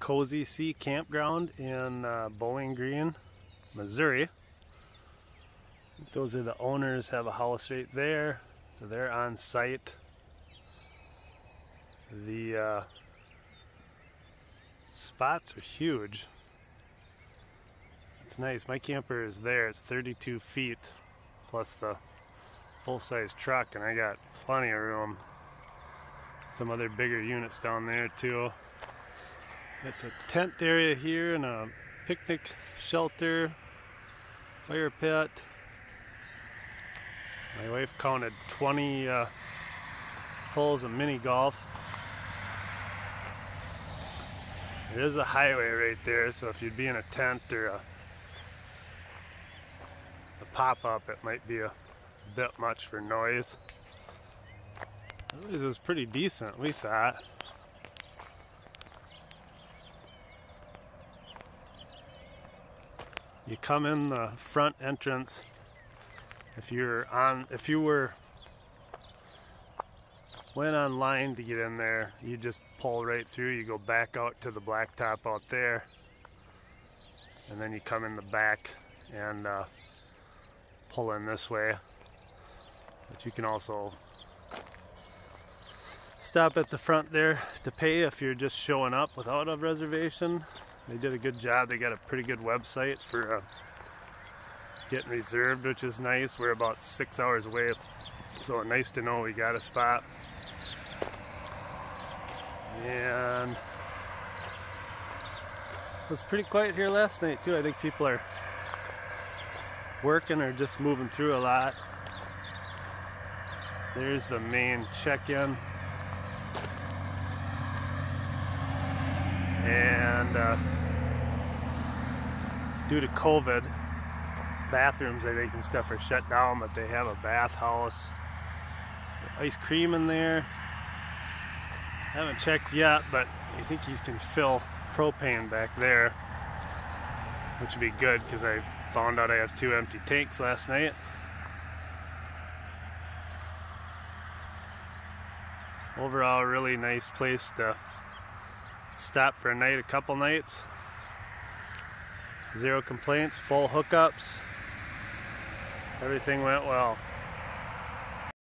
Cozy Sea Campground in Bowling Green, Missouri. Those are the owners, have a house right there, so they're on site. The spots are huge. It's nice. My camper is there. It's 32 feet plus the full-size truck, and I got plenty of room. Some other bigger units down there too. It's a tent area here and a picnic shelter, fire pit. My wife counted 20 holes of mini golf. There is a highway right there, so if you'd be in a tent or a pop-up, it might be a bit much for noise. It was pretty decent, we thought. You come in the front entrance. If you went online to get in there, you just pull right through. You go back out to the blacktop out there, and then you come in the back and pull in this way. But you can also stop at the front there to pay if you're just showing up without a reservation. They did a good job. They got a pretty good website for getting reserved, which is nice. We're about 6 hours away, so nice to know we got a spot. And it was pretty quiet here last night too. I think people are working or just moving through a lot. There's the main check-in. And due to COVID, bathrooms I think and stuff are shut down, but they have a bathhouse. Ice cream in there. Haven't checked yet, but I think you can fill propane back there, which would be good because I found out I have 2 empty tanks last night. Overall, really nice place to stop for a night, a couple nights. 0 complaints, full hookups. Everything went well.